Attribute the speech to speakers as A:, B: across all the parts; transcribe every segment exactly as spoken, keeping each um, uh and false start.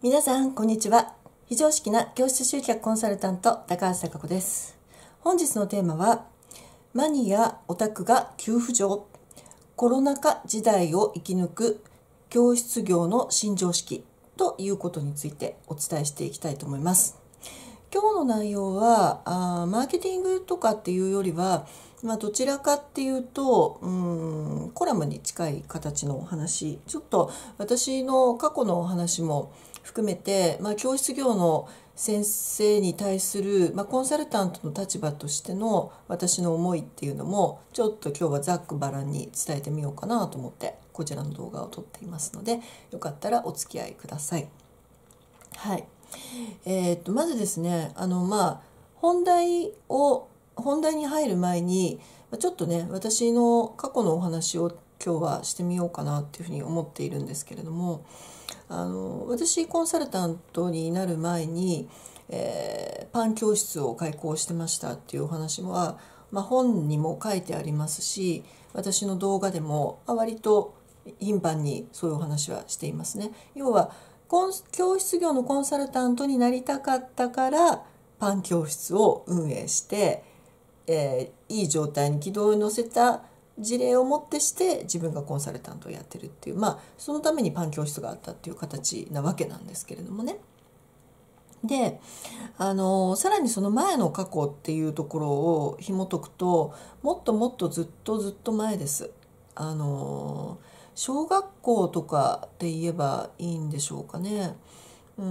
A: 皆さんこんにちは。非常識な教室集客コンサルタント高橋貴子です。本日のテーマはマニやオタクが急浮上、コロナ禍時代を生き抜く教室業の新常識ということについてお伝えしていきたいと思います。今日の内容はあーマーケティングとかっていうよりは、まあ、どちらかっていうとうーんコラムに近い形のお話、ちょっと私の過去のお話も含めて、まあ、教室業の先生に対する、まあ、コンサルタントの立場としての私の思いっていうのもちょっと今日はざっくばらんに伝えてみようかなと思ってこちらの動画を撮っていますので、よかったらお付き合いください。はい。えー、とまずですね、あのまあ本題を本題に入る前にちょっとね、私の過去のお話を今日はしてみようかなっていうふうに思っているんですけれども、あの私コンサルタントになる前に、えーパン教室を開講してましたっていうお話は、まあ、本にも書いてありますし、私の動画でも割と頻繁にそういうお話はしていますね。要はコン教室業のコンサルタントになりたかったからパン教室を運営して、えーいい状態に軌道に乗せた事例をもってして自分がコンサルタントをやってるっていう、まあそのためにパン教室があったっていう形なわけなんですけれどもね。で、あのさらにその前の過去っていうところを紐解くと、もっともっとずっとずっと前です。あの小学校とかで言えばいいんでしょうかね。うん、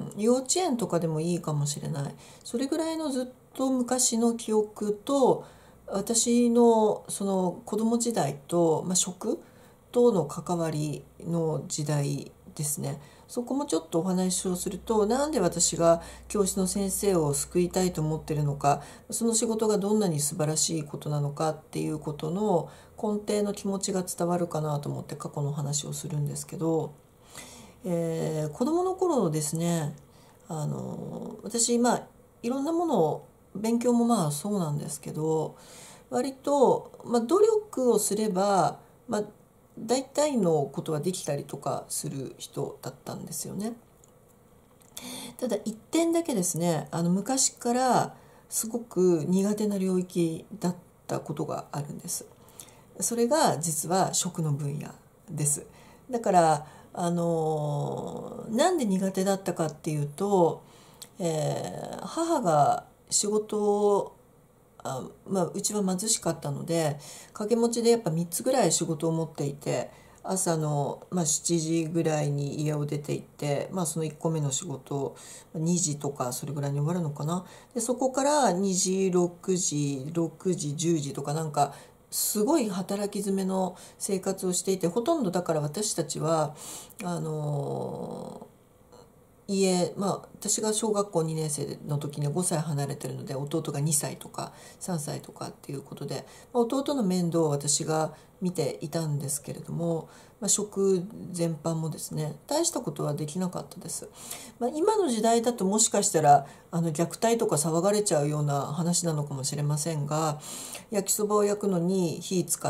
A: 幼稚園とかでもいいかもしれない。それぐらいのずっと昔の記憶と、私のその子供時代と、まあ、食との関わりの時代ですね。そこもちょっとお話をすると、なんで私が教師の先生を救いたいと思ってるのか、その仕事がどんなに素晴らしいことなのかっていうことの根底の気持ちが伝わるかなと思って過去の話をするんですけど、えー子供の頃ですね、あの私まあいろんなものを勉強もまあそうなんですけど、割と、まあ、努力をすれば、まあ、大体のことはできたりとかする人だったんですよね。ただ一点だけですね、あの昔からすごく苦手な領域だったことがあるんです。それが実は食の分野です。だからあのなんで苦手だったかっていうと、えー母が仕事をあ、まあ、うちは貧しかったので掛け持ちでやっぱみっつぐらい仕事を持っていて、朝の、まあ、しちじぐらいに家を出て行って、まあ、そのいっこめの仕事にじとかそれぐらいに終わるのかな。でそこからにじろくじろくじじゅうじとか、なんかすごい働き詰めの生活をしていて、ほとんどだから私たちはあの家、まあ私が小学校にねん生の時にごさい離れてるので、弟がにさいとかさんさいとかっていうことで、まあ弟の面倒を私が見ていたんですけれども、まあ、食全般もですね大したことはできなかったです。まあ、今の時代だともしかしたらあの虐待とか騒がれちゃうような話なのかもしれませんが、焼きそばを焼くのに火使って、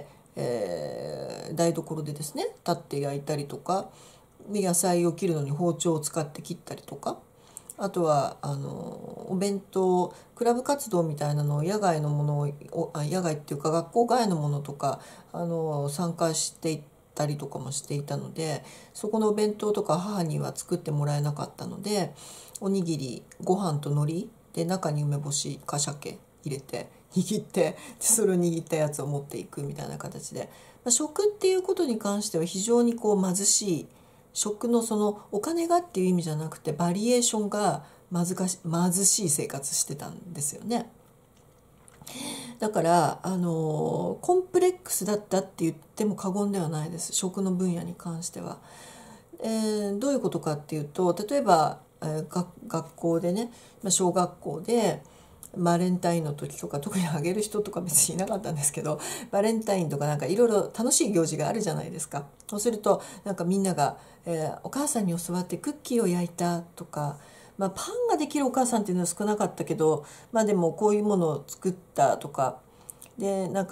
A: えー台所でですね立って焼いたりとか、野菜を切るのに包丁を使って切ったりとか、あとはあのお弁当クラブ活動みたいなのを野外のものをあ野外っていうか学校外のものとかあの参加していったりとかもしていたので、そこのお弁当とか母には作ってもらえなかったので、おにぎりご飯と海苔で中に梅干しか鮭入れて握って、でそれを握ったやつを持っていくみたいな形で、まあ、食っていうことに関しては非常にこう貧しい、食のそのお金がっていう意味じゃなくてバリエーションが貧し貧しい生活してたんですよね。だからあのコンプレックスだったって言っても過言ではないです、食の分野に関しては。えーどういうことかっていうと、例えば、えーが学校でね、まあ小学校でバレンタインの時とか、特にあげる人とか別にいなかったんですけど、バレンタインとかなんかいろいろ楽しい行事があるじゃないですか。そうするとなんかみんなが、えーお母さんに教わってクッキーを焼いたとか、まあ、パンができるお母さんっていうのは少なかったけど、まあでもこういうものを作ったとかで、なんか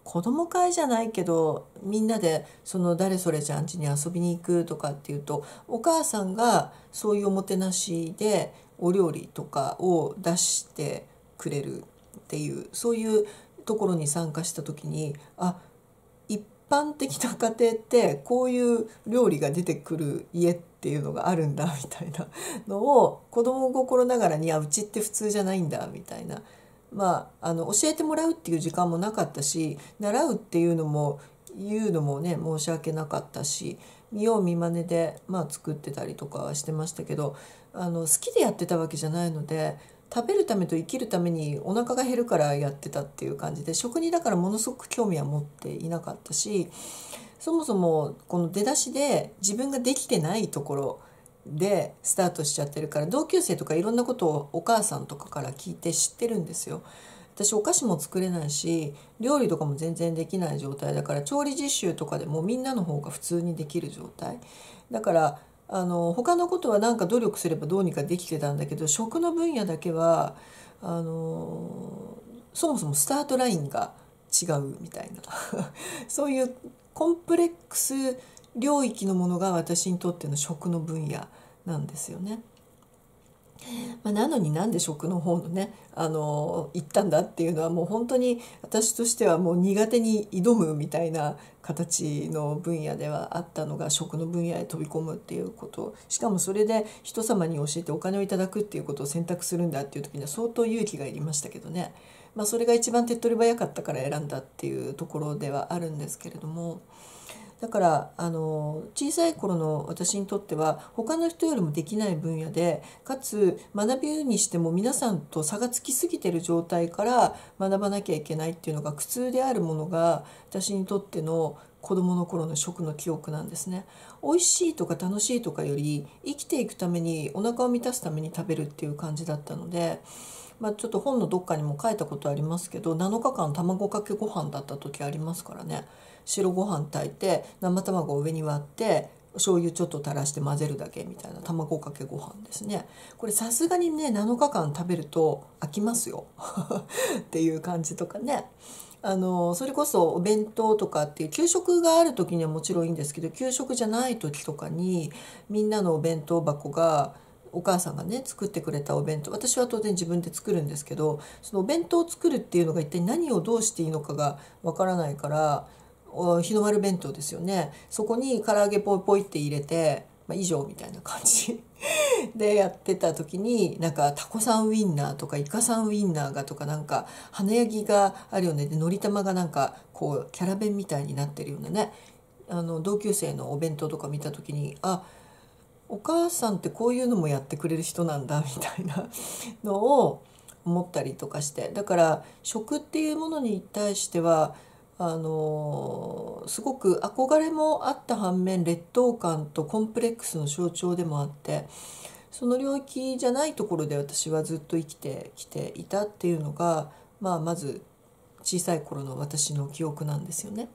A: 子供会じゃないけどみんなでその誰それちゃん家に遊びに行くとかっていうと、お母さんがそういうおもてなしでお料理とかを出してくれるっていう、そういうところに参加した時に、あ、一般的な家庭ってこういう料理が出てくる家っていうのがあるんだみたいなのを子供心ながらに、あ、うちって普通じゃないんだみたいな、まあ、あの教えてもらうっていう時間もなかったし、習うっていうのも言うのもね申し訳なかったし、見よう見まねで、まあ、作ってたりとかはしてましたけど、あの好きでやってたわけじゃないので、食べるためと生きるためにお腹が減るからやってたっていう感じで、食にだからものすごく興味は持っていなかったし、そもそもこの出だしで自分ができてないところでスタートしちゃってるから、同級生とかいろんなことをお母さんとかから聞いて知ってるんですよ。私お菓子も作れないし料理とかも全然できない状態だから、調理実習とかでもみんなの方が普通にできる状態だから、あの他のことはなんか努力すればどうにかできてたんだけど、食の分野だけはあのそもそもスタートラインが違うみたいなそういうコンプレックス領域のものが私にとっての食の分野なんですよね。まあ、なのになんで食の方のねあの行ったんだっていうのは、もう本当に私としてはもう苦手に挑むみたいな形の分野ではあったのが、食の分野へ飛び込むっていうこと、しかもそれで人様に教えてお金をいただくっていうことを選択するんだっていう時には相当勇気がいりましたけどね。まあ、それが一番手っ取り早かったから選んだっていうところではあるんですけれども、だからあの小さい頃の私にとっては他の人よりもできない分野で、かつ学びにしても皆さんと差がつきすぎてる状態から学ばなきゃいけないっていうのが苦痛であるものが、私にとっての子どもの頃の食の記憶なんですね。美味しいとか楽しいとかより生きていくためにお腹を満たすために食べるっていう感じだったので、まあ、ちょっと本のどっかにも書いたことありますけど、なのかかん卵かけご飯だった時ありますからね。白ご飯炊いて生卵を上に割って醤油ちょっと垂らして混ぜるだけみたいな卵かけご飯ですね。これさすがにねなのかかん食べると飽きますよっていう感じとかね。あのそれこそお弁当とかっていう給食がある時にはもちろんいいんですけど、給食じゃない時とかにみんなのお弁当箱がお母さんがね作ってくれたお弁当、私は当然自分で作るんですけど、そのお弁当を作るっていうのが一体何をどうしていいのかがわからないから、日の丸弁当ですよね。そこに唐揚げポイポイって入れて、まあ、以上みたいな感じでやってた時に、なんかタコさんウインナーとかイカさんウインナーがとか、なんか花焼きがあるよね、でのり玉がなんかこうキャラ弁みたいになってるようなね、あの同級生のお弁当とか見た時に、あ、お母さんってこういうのもやってくれる人なんだみたいなのを思ったりとかして、だから食っていうものに対してはあのすごく憧れもあった反面、劣等感とコンプレックスの象徴でもあって、その領域じゃないところで私はずっと生きてきていたっていうのが、まあ、まず小さい頃の私の記憶なんですよね。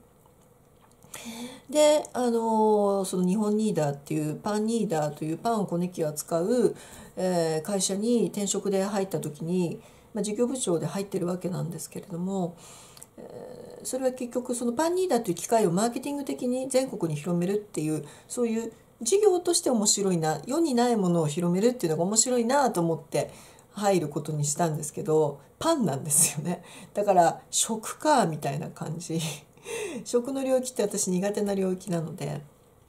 A: で、あのその日本ニーダーっていうパンニーダーというパンをこねきを扱う、えー会社に転職で入った時に、まあ、事業部長で入ってるわけなんですけれども、えーそれは結局そのパンニーダーという機械をマーケティング的に全国に広めるっていう、そういう事業として面白いな、世にないものを広めるっていうのが面白いなと思って入ることにしたんですけど、パンなんですよね。だから食かみたいな感じ食の領域って私苦手な領域なので、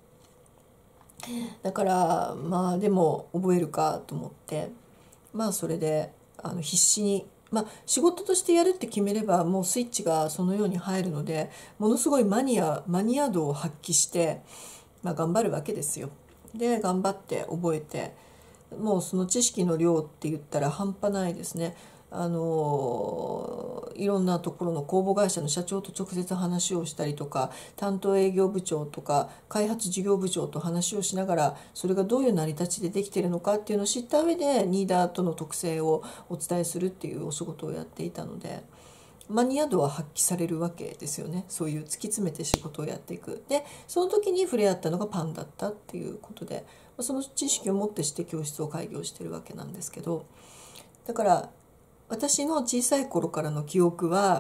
A: だからまあでも覚えるかと思って、まあそれであの必死に、まあ仕事としてやるって決めればもうスイッチがそのように入るので、ものすごいマニアマニア度を発揮して、まあ、頑張るわけですよ。で頑張って覚えて、もうその知識の量って言ったら半端ないですね。あのいろんなところの公募会社の社長と直接話をしたりとか、担当営業部長とか開発事業部長と話をしながら、それがどういう成り立ちでできているのかっていうのを知った上でニーダーとの特性をお伝えするっていうお仕事をやっていたので、マニア度は発揮されるわけですよね。そういう突き詰めて仕事をやっていく。でその時に触れ合ったのがパンだったっていうことで、その知識をもってして教室を開業してるわけなんですけど、だから私の小さい頃からの記憶は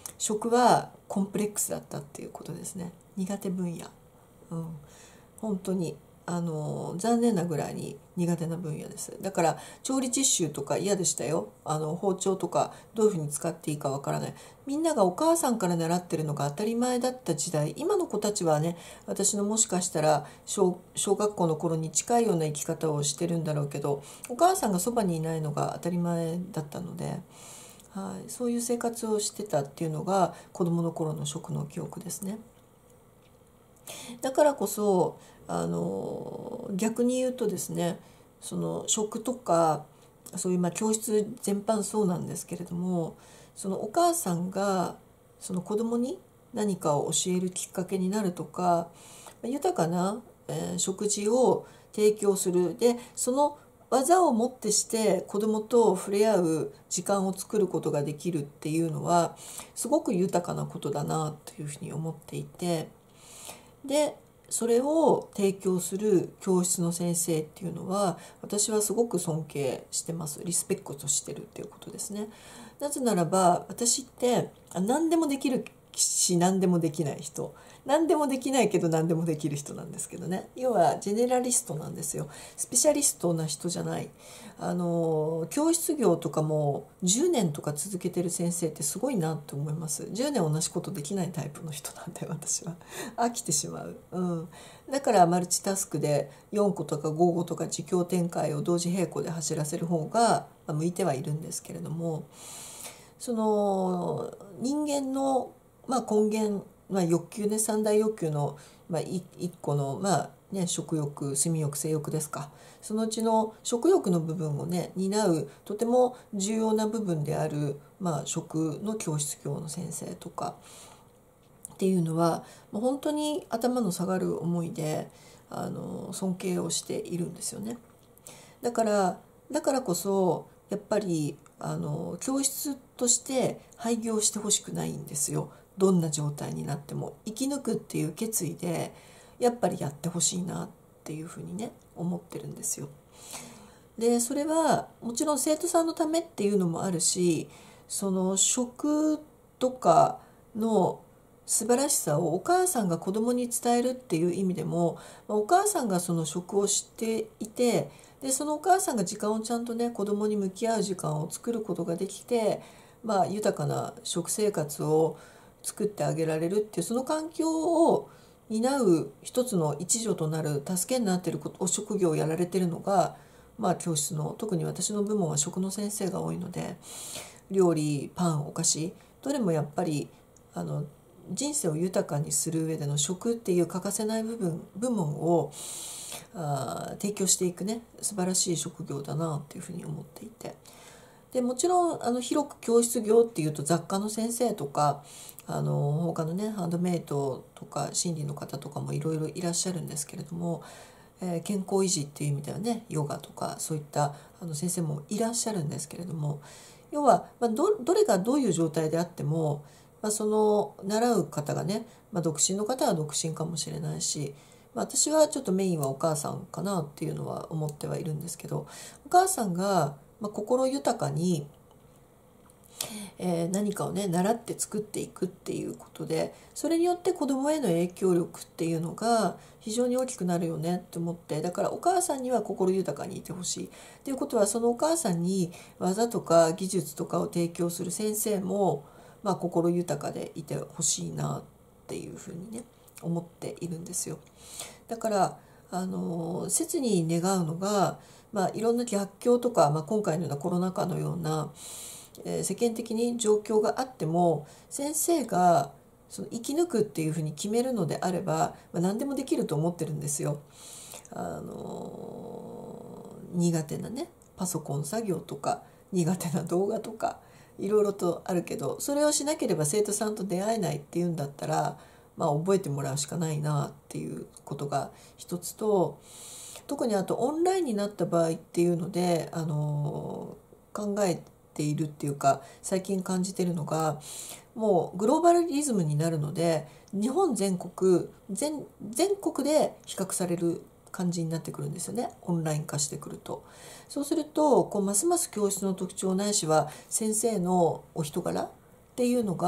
A: 食はコンプレックスだったっていうことですね。苦手分野、うん、本当にあの残念なぐらいに苦手な分野です。だから調理実習とか嫌でしたよ。あの包丁とかどういうふうに使っていいかわからない。みんながお母さんから習ってるのが当たり前だった時代、今の子たちはね、私のもしかしたら 小, 小学校の頃に近いような生き方をしてるんだろうけど、お母さんがそばにいないのが当たり前だったので、はい、そういう生活をしてたっていうのが子どもの頃の食の記憶ですね。だからこそあの逆に言うとですね、その食とかそういうまあ教室全般そうなんですけれども、そのお母さんがその子供に何かを教えるきっかけになるとか、豊かな、えー食事を提供する、でその技をもってして子供と触れ合う時間を作ることができるっていうのはすごく豊かなことだなというふうに思っていて、でそれを提供する教室の先生っていうのは私はすごく尊敬してます。リスペクトしてるっていうことですね。なぜならば私って何でもできるし何でもできない人、何でもできないけど何でもできる人なんですけどね。要はジェネラリストなんですよ。スペシャリストな人じゃない。あの教室業とかもじゅうねんとか続けてる先生ってすごいなと思います。じゅうねん同じことできないタイプの人なんで私は飽きてしまう、うん、だからマルチタスクでよんことかごことか実況展開を同時並行で走らせる方が向いてはいるんですけれども、その人間の、まあ、根源、まあ、欲求ね、三大欲求の、まあ、い一個の、まあね、食欲、睡眠欲、性欲ですか。そのうちの食欲の部分をね担うとても重要な部分である、まあ、食の教室業の先生とかっていうのはもう本当に頭の下がる思いであの尊敬をしているんですよね。だからだからこそやっぱりあの教室として廃業してほしくないんですよ。どんな状態になっても生き抜くっていう決意でやっぱりやってほしいなっていうふうにね思ってるんですよ。でそれはもちろん生徒さんのためっていうのもあるし、その食とかの素晴らしさをお母さんが子供に伝えるっていう意味でも、お母さんがその食を知っていて、でそのお母さんが時間をちゃんとね子供に向き合う時間を作ることができて、まあ、豊かな食生活を作ってあげられるっていうその環境を担う一つの一助となる助けになっているお職業をやられてるのが、まあ、教室の特に私の部門は食の先生が多いので、料理、パン、お菓子どれもやっぱりあの人生を豊かにする上での食っていう欠かせない部分部門をあ提供していくね素晴らしい職業だなっていうふうに思っていて、でもちろんあの広く教室業っていうと雑貨の先生とかあの他のねハンドメイドとか心理の方とかもいろいろいらっしゃるんですけれども、えー健康維持っていう意味ではねヨガとかそういったあの先生もいらっしゃるんですけれども、要は、まあ、どどれがどういう状態であっても、まあ、その習う方がね、まあ、独身の方は独身かもしれないし、まあ、私はちょっとメインはお母さんかなっていうのは思ってはいるんですけど、お母さんが、まあ、心豊かにえー何かをね習って作っていくっていうことで、それによって子供への影響力っていうのが非常に大きくなるよねって思って、だからお母さんには心豊かにいてほしいっていうことは、そのお母さんに技とか技術とかを提供する先生も、まあ、心豊かでいてほしいなっていうふうにね思っているんですよ。だからあの切に願うのが、まあ、いろんな逆境とか、まあ、今回のようなコロナ禍のようなえー世間的に状況があっても、先生がその生き抜くっていうふうに決めるのであれば、まあ、何でもできると思ってるんですよ。あのー苦手なねパソコン作業とか苦手な動画とかいろいろとあるけど、それをしなければ生徒さんと出会えないっていうんだったら、まあ、覚えてもらうしかないなっていうことが一つと、特にあとオンラインになった場合っていうので、あのー考えているっていうか最近感じてるのが、もうグローバルリズムになるので日本全国 全, 全国で比較される感じになってくるんですよね、オンライン化してくると。そうするとこうますます教室の特徴ないしは先生のお人柄っていうのが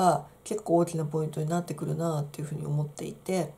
A: 結構大きなポイントになってくるなっていうふうに思っていて、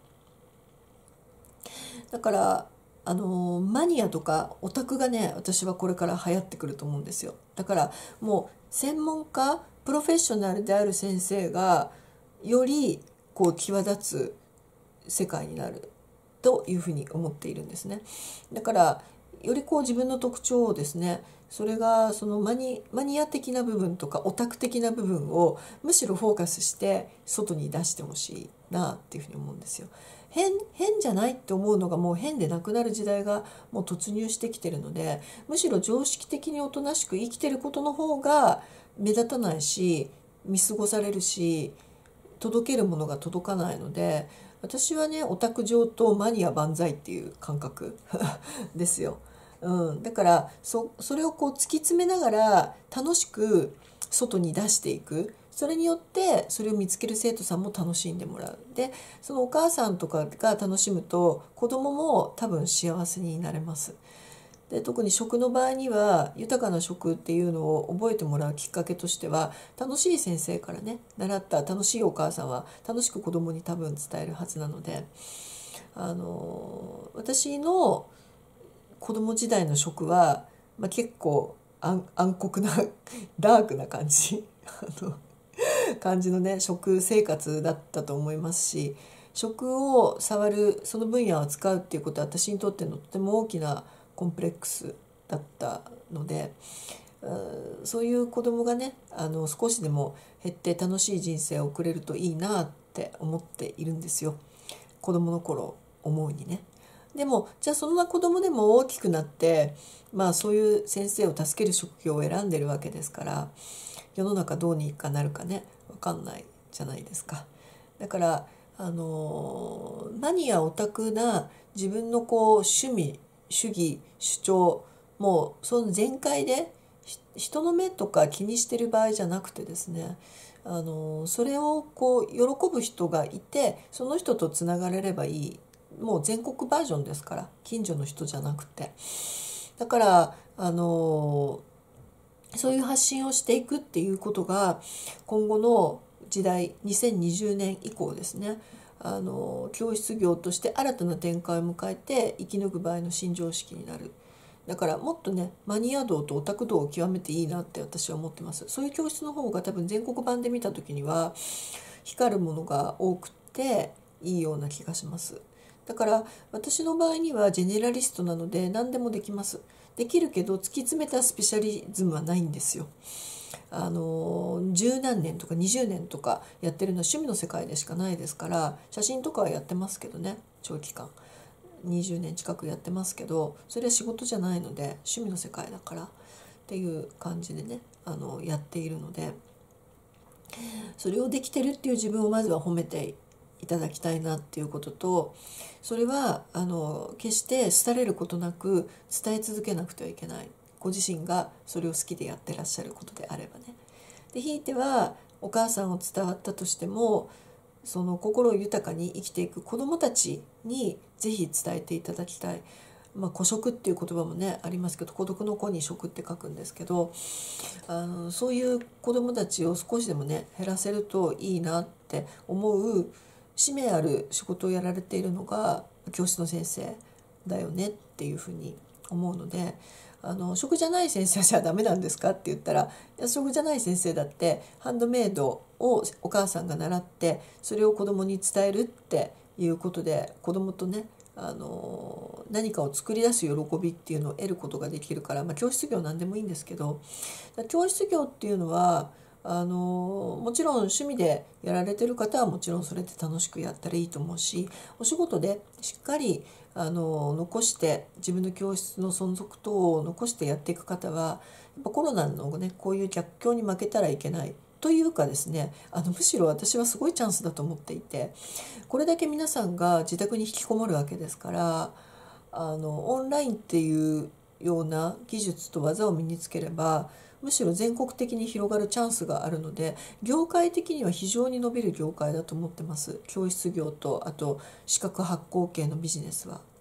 A: だからあのマニアとかオタクがね、私はこれから流行ってくると思うんですよ。だからもう専門家プロフェッショナルである先生がよりこう際立つ世界になるというふうに思っているんですね。だからよりこう自分の特徴をですね、それがそのマニ、マニア的な部分とかオタク的な部分をむしろフォーカスして外に出してほしいなっていうふうに思うんですよ。変、変じゃないって思うのがもう変でなくなる時代がもう突入してきてるので、むしろ常識的におとなしく生きてることの方が目立たないし、見過ごされるし、届けるものが届かないので、私はねオタク上等マニア万歳っていう感覚ですよ。うん、だからそ、それをこう突き詰めながら楽しく外に出していく。それによってそれを見つける生徒さんも楽しんでもらう。でそのお母さんとかが楽しむと子供も多分幸せになれます。で特に食の場合には豊かな食っていうのを覚えてもらうきっかけとしては、楽しい先生からね習った楽しいお母さんは楽しく子供に多分伝えるはずなので、あの私の子供時代の食は、まあ、結構暗暗黒なダークな感じあの感じのね食生活だったと思いますし、食を触るその分野を扱うっていうことは私にとってのとても大きなコンプレックスだったので、そういう子供がねあの少しでも減って楽しい人生を送れるといいなって思っているんですよ、子供の頃思うにね。でもじゃあそんな子供でも大きくなってまあそういう先生を助ける職業を選んでるわけですから、世の中どうにかなるかね分かんないじゃないですか。だからあのマニアオタクな自分のこう趣味主義主張もうその全開で人の目とか気にしてる場合じゃなくてですね、あのそれをこう喜ぶ人がいてその人とつながれればいい。もう全国バージョンですから、近所の人じゃなくて。だからあのそういう発信をしていくっていうことが今後の時代にせんにじゅうねん以降ですね、あの教室業として新たな展開を迎えて生き抜く場合の新常識になる。だからもっとねマニア道とオタク道を極めていいなって私は思ってます。そういう教室の方が多分全国版で見た時には光るものが多くていいような気がします。だから私の場合にはジェネラリストなので何でもできます。できるけど突き詰めたスペシャリズムはないんですよ。あの十何年とかにじゅうねんとかやってるのは趣味の世界でしかないですから、写真とかはやってますけどね、長期間にじゅうねん近くやってますけど、それは仕事じゃないので趣味の世界だからっていう感じでねあのやっているので、それをできてるっていう自分をまずは褒めていただきたいなっていうことと、それはあの決して廃れることなく伝え続けなくてはいけない。ご自身がそれを好きでやってらっしゃることであればね。でひいてはお母さんを伝わったとしても、その心豊かに生きていく子どもたちにぜひ伝えていただきたい。まあ、孤食っていう言葉もねありますけど、孤独の子に食って書くんですけど、あのそういう子どもたちを少しでもね減らせるといいなって思う使命ある仕事をやられているのが教師の先生だよねっていうふうに思うので、あの食じゃない先生じゃダメなんですかって言ったら、いや食じゃない先生だってハンドメイドをお母さんが習ってそれを子供に伝えるっていうことで子供とねあの何かを作り出す喜びっていうのを得ることができるから、まあ、教室業なんでもいいんですけど、教室業っていうのはあのもちろん趣味でやられてる方はもちろんそれで楽しくやったらいいと思うし、お仕事でしっかりあの残して自分の教室の存続等を残してやっていく方はやっぱコロナのねこういう逆境に負けたらいけないというかですね、あのむしろ私はすごいチャンスだと思っていて、これだけ皆さんが自宅に引きこもるわけですから、あのオンラインっていうような技術と技を身につければむしろ全国的に広がるチャンスがあるので、業界的には非常に伸びる業界だと思ってます。教室業とあと資格発行系のビジネスは。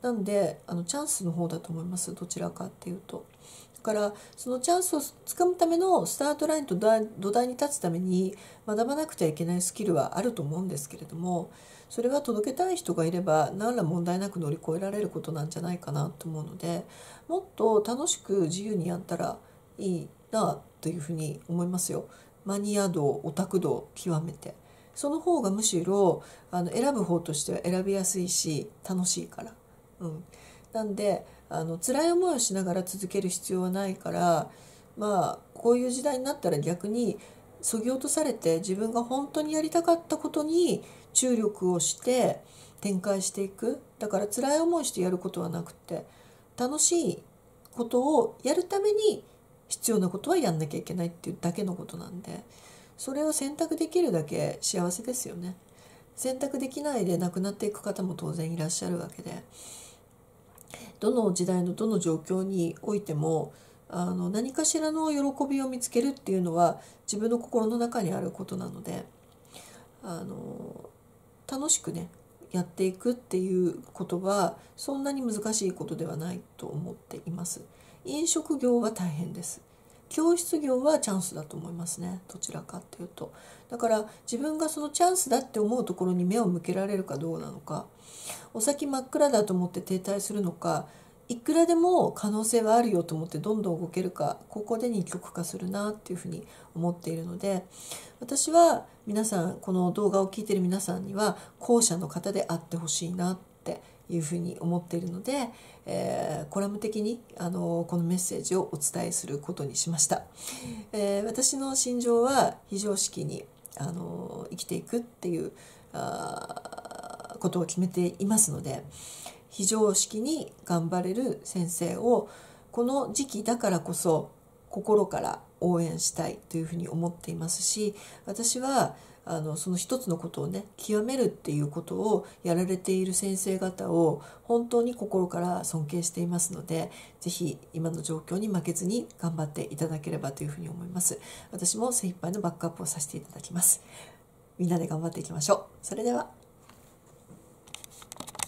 A: なんであのチャンスの方だと思います、どちらかっていうと。だからそのチャンスをつかむためのスタートラインと土台に立つために学ばなくてはいけないスキルはあると思うんですけれども、それは届けたい人がいれば何ら問題なく乗り越えられることなんじゃないかなと思うので、もっと楽しく自由にやったらいいなというふうに思いますよ。マニア度オタク度極めて、その方がむしろあの選ぶ方としては選びやすいし楽しいから。うん、なんであの辛い思いをしながら続ける必要はないから、まあこういう時代になったら逆にそぎ落とされて自分が本当にやりたかったことに注力をして展開していく。だから辛い思いしてやることはなくて、楽しいことをやるために必要なことはやんなきゃいけないっていうだけのことなんで、それを選択できるだけ幸せですよね。選択できないで亡くなっていく方も当然いらっしゃるわけで、どの時代のどの状況においてもあの何かしらの喜びを見つけるっていうのは自分の心の中にあることなので、あの楽しくねやっていくっていうことはそんなに難しいことではないと思っています。飲食業は大変です。教室業はチャンスだと思いますね、どちらかっていうと。だから自分がそのチャンスだって思うところに目を向けられるかどうなのか、お先真っ暗だと思って停滞するのか、いくらでも可能性はあるよと思ってどんどん動けるか、ここで二極化するなっていうふうに思っているので、私は皆さん、この動画を聞いている皆さんには後者の方であってほしいなっていうふうに思っているので、えー、コラム的にあのこのメッセージをお伝えすることにしました。えー、私の心情は非常識にあの生きていくっていうあことを決めていますので、非常識に頑張れる先生をこの時期だからこそ心から応援したいというふうに思っていますし、私はあのその一つのことをね極めるっていうことをやられている先生方を本当に心から尊敬していますので、ぜひ今の状況に負けずに頑張っていただければというふうに思います。私も精一杯のバックアップをさせていただきます。みんなで頑張っていきましょう。それでは。